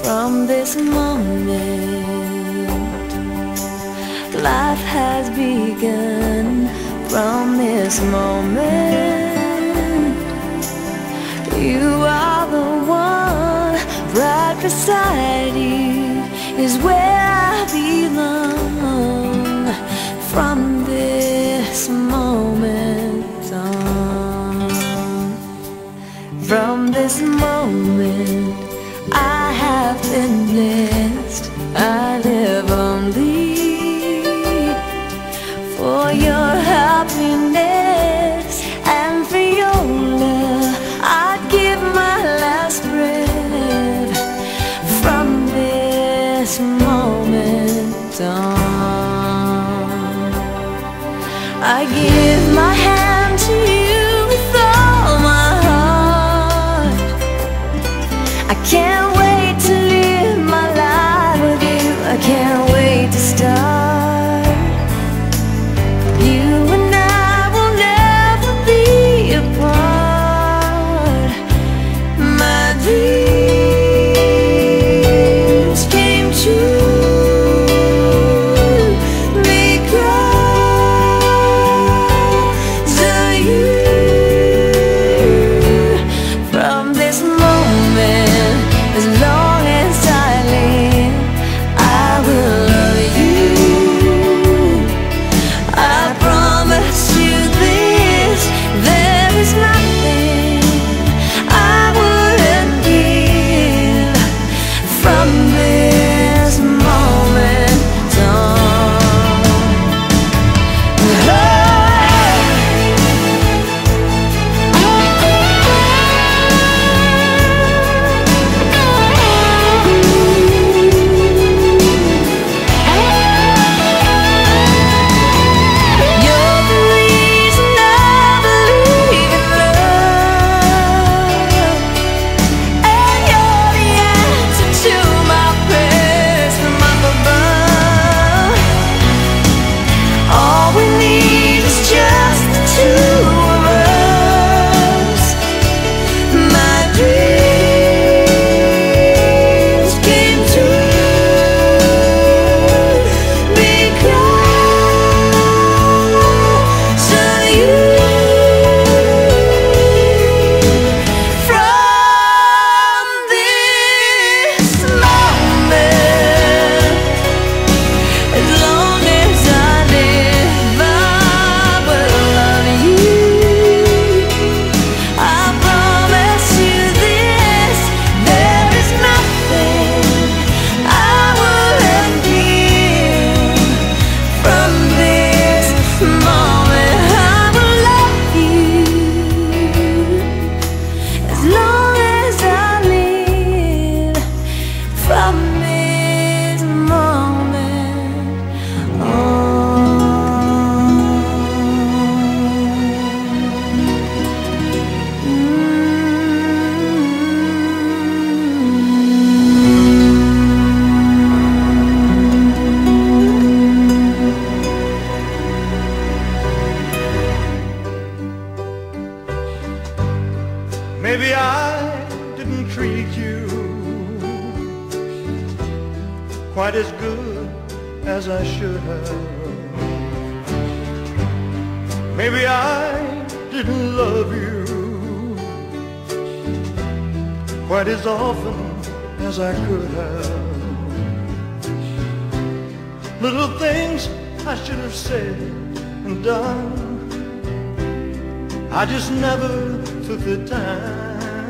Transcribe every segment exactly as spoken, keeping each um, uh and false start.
from this moment. Life has begun from this moment. You are the one, right beside you is where I belong. From this moment on, from this moment I have been blessed. I live only for your happiness and for your love. I'd give my last breath. From this moment on, I give my hand to you with all my heart. I can't wait to live my life with you. I can't wait to start. You and I will never be apart. My dreams came true because of you. From this moment, as long as I live, I will love you. I promise you this, there is nothing I wouldn't give. From this moment on, you're the reason I believe in love, and you're the answer to my prayers from up above. All we need is just the two of us. My dreams came true because of you. From this moment, as long as I live, I will love you. I promise you this, there is nothing I wouldn't give. From this moment, I will love you as long as I live. From this moment Maybe I didn't treat you quite as good as I should have. Maybe I didn't love you quite as often as I could have. Little things I should have said and done, I just never took the time.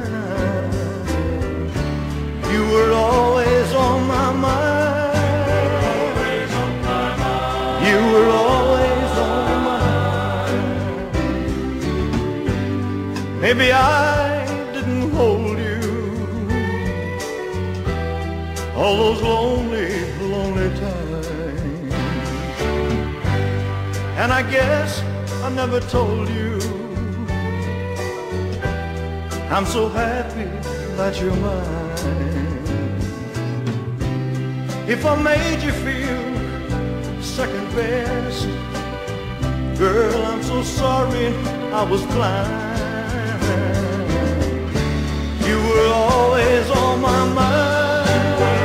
You were always on my mind. You were always on my mind. Maybe I didn't hold you all those lonely, lonely times. And I guess I never told you I'm so happy that you're mine. If I made you feel second best, girl, I'm so sorry I was blind. You were always on my mind.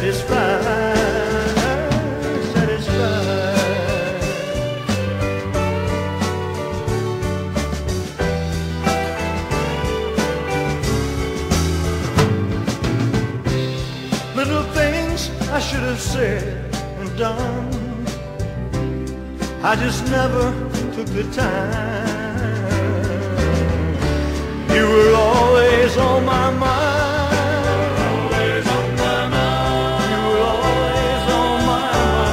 satisfied, satisfied. Little things I should have said and done, I just never took the time. You were always on my mind, always on my mind. You were always on my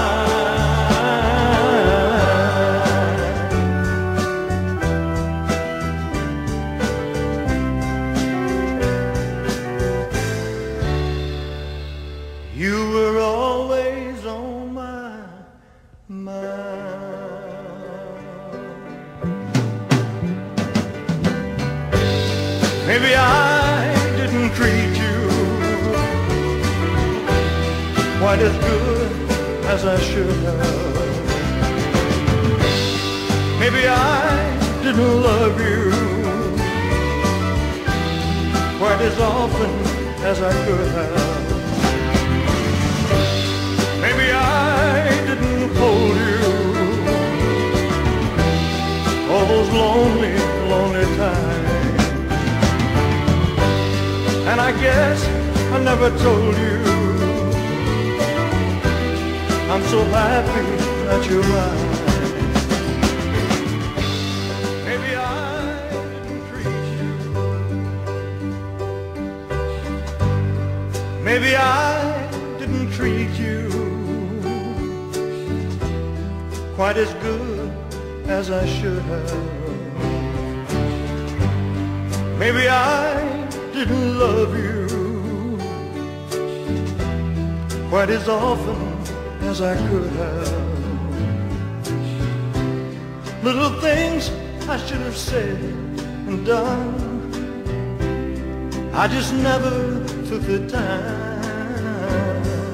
mind. You were always on my mind. Maybe I didn't treat you quite as good as I should have. Maybe I didn't love you quite as often as I could have. Maybe I didn't hold you all those lonely, lonely times. And I guess I never told you I'm so happy that you're mine. Maybe I didn't treat you, maybe I didn't treat you quite as good as I should have. Maybe I didn't love you quite as often as I could have. Little things I should have said and done, I just never took the time.